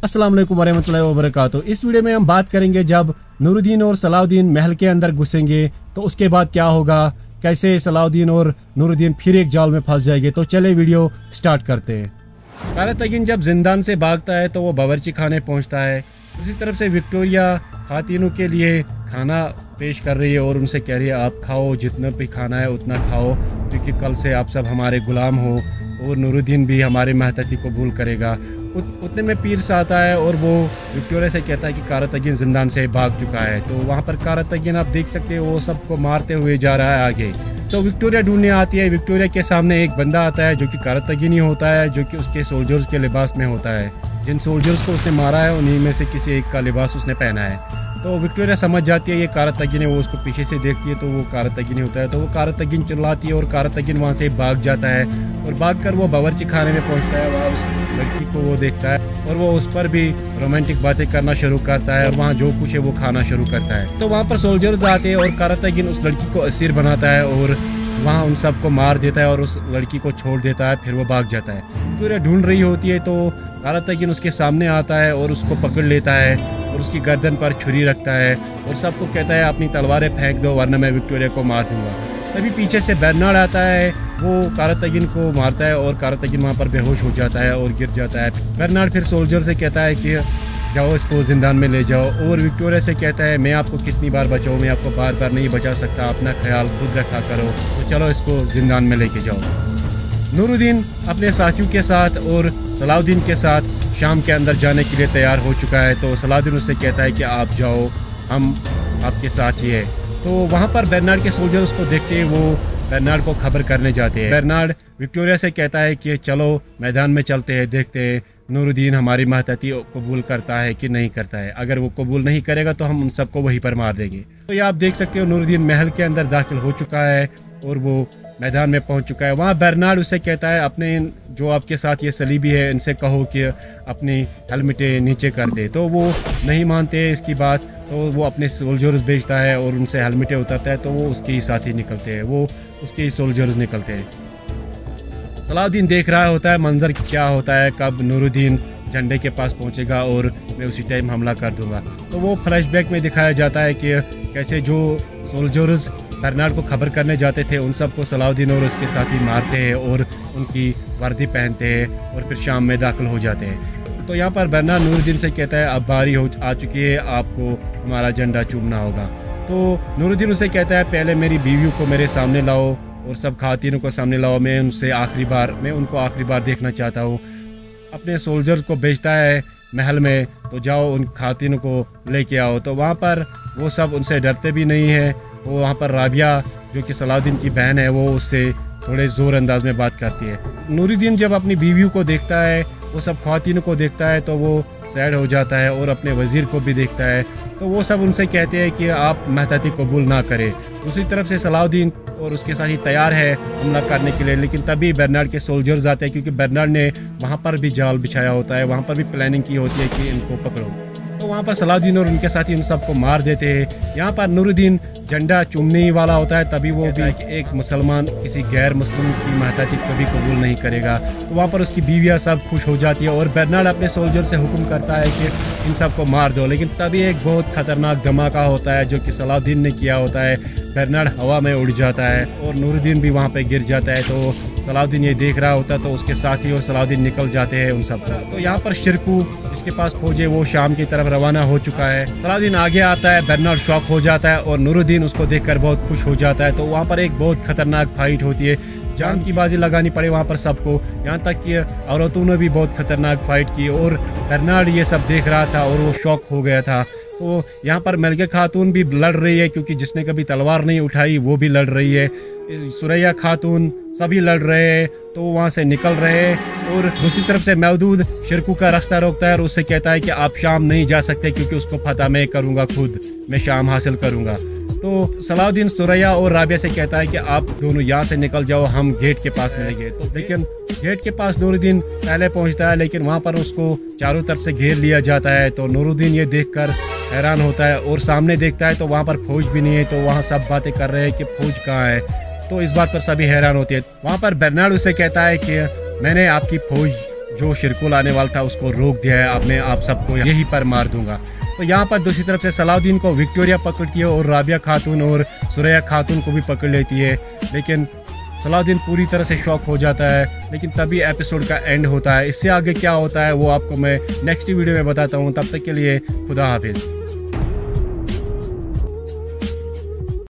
अस्सलाम वालेकुम वरहमतुल्लाहि वबरकातुहू। इस वीडियो में हम बात करेंगे जब नूरुद्दीन और सलाउद्दीन महल के अंदर घुसेंगे तो उसके बाद क्या होगा, कैसे सलाउद्दीन और नूरुद्दीन फिर एक जाल में फंस जाएंगे। तो चले वीडियो स्टार्ट करते हैं। कारतगीन जब जिंदान से भागता है तो वो बावर्ची खाने पहुंचता है। दूसरी तरफ से विक्टोरिया खातिनों के लिए खाना पेश कर रही है और उनसे कह रही है आप खाओ, जितना भी खाना है उतना खाओ, क्योंकि कल से आप सब हमारे गुलाम हो और नूरुद्दीन भी हमारे महतती कबूल करेगा। उतने में पीरस आता है और वो विक्टोरिया से कहता है कि कारतगीन जिंदान से भाग चुका है। तो वहाँ पर कारतगीन आप देख सकते हो वो सबको मारते हुए जा रहा है आगे। तो विक्टोरिया ढूंढने आती है। विक्टोरिया के सामने एक बंदा आता है जो कि कारतगीन ही होता है, जो कि उसके सोल्जर्स के लिबास में होता है। जिन सोल्जर्स को उसने मारा है उन्हीं में से किसी एक का लिबास उसने पहना है। तो विक्टोरिया समझ जाती है ये कारतगीन है। वो उसको पीछे से देखती है तो वो कारतगीन होता है। तो वो कारतगीन चिल्लाती है और कारतगीन वहाँ से भाग जाता है और भागकर वो बावर्ची खाने में पहुँचता है। वहाँ उस लड़की को वो देखता है और वो उस पर भी रोमांटिक बातें करना शुरू करता है और वहाँ जो कुछ है वो खाना शुरू करता है। तो वहाँ पर सोल्जर्स आते हैं और कारतगीन उस लड़की को असीर बनाता है और वहाँ उन सबको मार देता है और उस लड़की को छोड़ देता है। फिर वो भाग जाता है। विक्टोरिया ढूंढ रही होती है तो कारतगीन उसके सामने आता है और उसको पकड़ लेता है और उसकी गर्दन पर छुरी रखता है और सबको कहता है अपनी तलवारें फेंक दो वरना मैं विक्टोरिया को मार दूंगा। तभी पीछे से बर्नार्ड आता है, वो कारतगीन को मारता है और कारतगीन वहाँ पर बेहोश हो जाता है और गिर जाता है। बर्नार्ड फिर सोल्जर से कहता है कि जाओ इसको जिंदान में ले जाओ और विक्टोरिया से कहता है मैं आपको कितनी बार बचाऊँ, मैं आपको बार बार नहीं बचा सकता, अपना ख्याल खुद रखा करो, तो चलो इसको जिंदान में लेके जाओ। नूरुद्दीन अपने साथियों के साथ और सलाउद्दीन के साथ शाम के अंदर जाने के लिए तैयार हो चुका है। तो सलाउद्दीन उससे कहता है कि आप जाओ, हम आपके साथ ही है। तो वहाँ पर बर्नार्ड के सोल्जर उसको देखते हैं, वो बर्नार्ड को खबर करने जाते हैं। बर्नार्ड विक्टोरिया से कहता है कि चलो मैदान में चलते हैं, देखते हैं नूरुद्दीन हमारी महतती कबूल करता है कि नहीं करता है। अगर वो कबूल नहीं करेगा तो हम उन सबको वहीं पर मार देंगे। तो ये आप देख सकते हो नूरुद्दीन महल के अंदर दाखिल हो चुका है और वो मैदान में पहुंच चुका है। वहाँ बर्नार्ड उससे कहता है अपने जो आपके साथ ये सलीबी है इनसे कहो कि अपनी हेलमेटें नीचे कर दे। तो वो नहीं मानते इसकी बात, तो वो अपने सोल्जर्स भेजता है और उनसे हेलमेटें उतारता है। तो वो उसके ही साथ ही निकलते हैं, वो उसके ही सोल्जर्स निकलते हैं। सलाउद्दीन देख रहा होता है मंजर क्या होता है, कब नूरुद्दीन झंडे के पास पहुंचेगा और मैं उसी टाइम हमला कर दूंगा। तो वो फ्लैशबैक में दिखाया जाता है कि कैसे जो सोल्जर्स बर्नार्ड को खबर करने जाते थे उन सबको सलाउद्दीन और उसके साथी मारते हैं और उनकी वर्दी पहनते हैं और फिर शाम में दाखिल हो जाते हैं। तो यहाँ पर बर्नार्ड नूरुद्दीन से कहता है अब बारी आ चुकी है, आपको हमारा झंडा चूमना होगा। तो नूरुद्दीन उसे कहता है पहले मेरी बीवियों को मेरे सामने लाओ और सब खातिनों को सामने लाओ, मैं उनको आखिरी बार देखना चाहता हूँ। अपने सोल्जर्स को भेजता है महल में, तो जाओ उन खातिनों को लेके आओ। तो वहाँ पर वो सब उनसे डरते भी नहीं है। वो वहाँ पर राबिया जो कि सलाउद्दीन की बहन है वो उससे थोड़े ज़ोर अंदाज में बात करती है। नूरुद्दीन जब अपनी बीवियों को देखता है, वो सब ख़वातीन को देखता है तो वो सैड हो जाता है और अपने वज़ीर को भी देखता है। तो वो सब उनसे कहते हैं कि आप महतती कबूल ना करें। दूसरी तरफ से सलाउद्दीन और उसके साथी तैयार है हमला करने के लिए, लेकिन तभी बर्नार्ड के सोल्जर्स आते हैं क्योंकि बर्नार्ड ने वहाँ पर भी जाल बिछाया होता है, वहाँ पर भी प्लानिंग की होती है कि इनको पकड़ो। तो वहाँ पर सलाउद्दीन और उनके साथी उन सबको मार देते हैं। यहाँ पर नूरुद्दीन झंडा चूमने ही वाला होता है, तभी वो भी एक मुसलमान किसी गैर मुस्लिम की महतती कभी कबूल नहीं करेगा। तो वहाँ पर उसकी बीवियाँ सब खुश हो जाती है और बर्नार्ड अपने सोल्जर से हुक्म करता है कि इन सबको मार दो। लेकिन तभी एक बहुत खतरनाक धमाका होता है जो कि सलाउद्दीन ने किया होता है। बर्नार्ड हवा में उड़ जाता है और नूरुद्दीन भी वहाँ पे गिर जाता है। तो सलाउद्दीन ये देख रहा होता है तो उसके साथी और सलाउद्दीन निकल जाते हैं उन सब। तो यहाँ पर शिरकू जिसके पास फौज है वो शाम की तरफ रवाना हो चुका है। सलाउद्दीन आगे आता है, बर्नार्ड शॉक हो जाता है और नूरुद्दीन उसको देखकर बहुत खुश हो जाता है। तो वहाँ पर एक बहुत खतरनाक फाइट होती है, जान की बाजी लगानी पड़े वहाँ पर सबको, यहाँ तक कि औरतों ने भी बहुत खतरनाक फाइट की और बर्नार्ड ये सब देख रहा था और वो शॉक हो गया था। तो यहाँ पर मलके खातून भी लड़ रही है क्योंकि जिसने कभी तलवार नहीं उठाई वो भी लड़ रही है, सुरैया खातून सभी लड़ रहे हैं। तो वहाँ से निकल रहे हैं और दूसरी तरफ से मौजूद शिरकू का रास्ता रोकता है और उससे कहता है कि आप शाम नहीं जा सकते क्योंकि उसको फतह मैं करूँगा, खुद मैं शाम हासिल करूँगा। तो सलाउद्दीन सुरैया और राबिया से कहता है कि आप दोनों यहाँ से निकल जाओ, हम गेट के पास मिलेंगे। तो लेकिन गेट के पास नूरुद्दीन पहले पहुँचता है लेकिन वहाँ पर उसको चारों तरफ से घेर लिया जाता है। तो नूरुद्दीन ये देखकर हैरान होता है और सामने देखता है तो वहाँ पर फौज भी नहीं है। तो वहाँ सब बातें कर रहे हैं कि फौज कहाँ है। तो इस बात पर सभी हैरान होते हैं। वहाँ पर बर्नार्ड उसे कहता है कि मैंने आपकी फौज जो शिरकुल आने वाला था उसको रोक दिया है, अब मैं आप सबको यहीं पर मार दूंगा। तो यहाँ पर दूसरी तरफ से सलाउद्दीन को विक्टोरिया पकड़ती है और राबिया खातून और सुरैया खातून को भी पकड़ लेती है, लेकिन सलाउद्दीन पूरी तरह से शॉक हो जाता है। लेकिन तभी एपिसोड का एंड होता है। इससे आगे क्या होता है वो आपको मैं नेक्स्ट वीडियो में बताता हूँ। तब तक के लिए खुदा हाफिज़।